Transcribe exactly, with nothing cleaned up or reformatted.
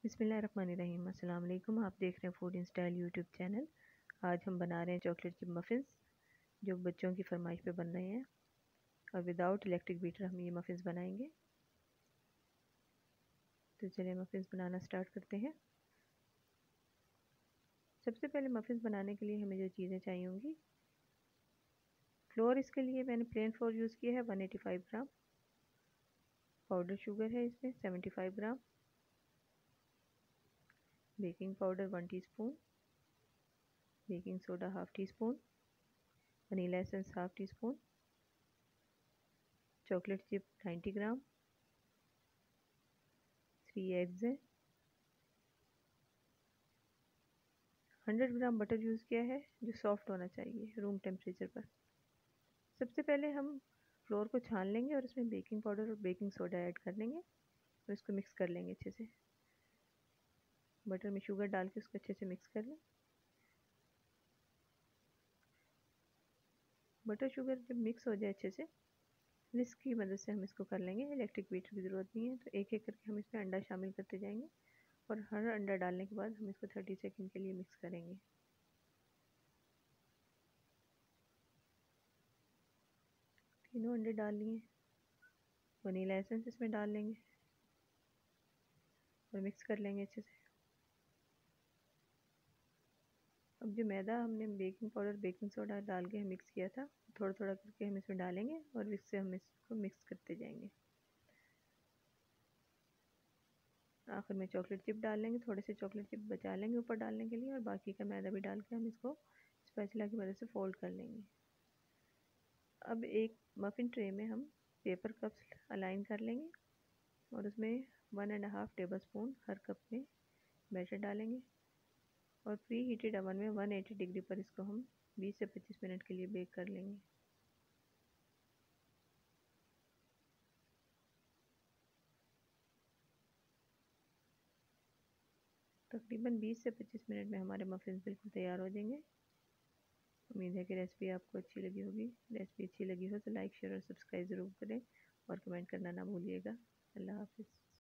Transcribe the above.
बिस्मिल्लाहिर्रहमानिर्रहीम। अस्सलाम वालेकुम। आप देख रहे हैं food in style YouTube channel. आज हम बना रहे हैं चॉकलेट चिप मफ़िन्स जो बच्चों की फरमाइश पे बन रहे हैं, और विदाउट इलेक्ट्रिक बीटर हम ये मफ़िन्स बनाएंगे। तो चलिए मफ़िन्स बनाना स्टार्ट करते हैं। सबसे पहले मफ़िन्स बनाने के लिए हमें जो चीज़ें चाहिए होंगी, फ्लोर इसके लिए मैंने प्लेन फ्लोर यूज़ किया है one eighty five gram. Powder sugar है इसमें seventy five gram. Baking powder one teaspoon, baking soda half teaspoon, vanilla essence half teaspoon, chocolate chip ninety gram, three eggs हैं, hundred gram butter use किया है जो soft होना चाहिए room temperature पर। सबसे पहले हम फ्लोर को छान लेंगे और इसमें बेकिंग पाउडर और बेकिंग सोडा ऐड कर लेंगे और इसको मिक्स कर लेंगे अच्छे से। बटर में शुगर डाल के उसको अच्छे से मिक्स कर लें। बटर शुगर जब मिक्स हो जाए अच्छे से, विस्क की मदद से हम इसको कर लेंगे। इलेक्ट्रिक बीटर की ज़रूरत नहीं है। तो एक एक करके हम इसमें अंडा शामिल करते जाएंगे और हर अंडा डालने के बाद हम इसको थर्टी सेकेंड के लिए मिक्स करेंगे। तीनों अंडे डाल लिए। वनीला एसेंस इसमें डाल लेंगे और मिक्स कर लेंगे अच्छे से। अब जो मैदा हमने बेकिंग पाउडर बेकिंग सोडा डाल के मिक्स किया था, थोड़ा थोड़ा करके हम इसमें डालेंगे और विस्क से हम इसको मिक्स करते जाएंगे। आखिर में चॉकलेट चिप डाल लेंगे, थोड़े से चॉकलेट चिप बचा लेंगे ऊपर डालने के लिए, और बाकी का मैदा भी डाल के हम इसको स्पैचुला की मदद से फोल्ड कर लेंगे। अब एक मफ़िन ट्रे में हम पेपर कप्स अलाइन कर लेंगे और उसमें one and half tablespoon हर कप में बैटर डालेंगे और प्री हीटेड ओवन में वन एटी डिग्री पर इसको हम बीस से पच्चीस मिनट के लिए बेक कर लेंगे। तकरीबन बीस से पच्चीस मिनट में हमारे मफ़िन्स बिल्कुल तैयार हो जाएंगे। उम्मीद है कि रेसिपी आपको अच्छी लगी होगी। रेसिपी अच्छी लगी हो तो लाइक शेयर और सब्सक्राइब ज़रूर करें और कमेंट करना ना भूलिएगा। अल्लाह हाफ़िज़।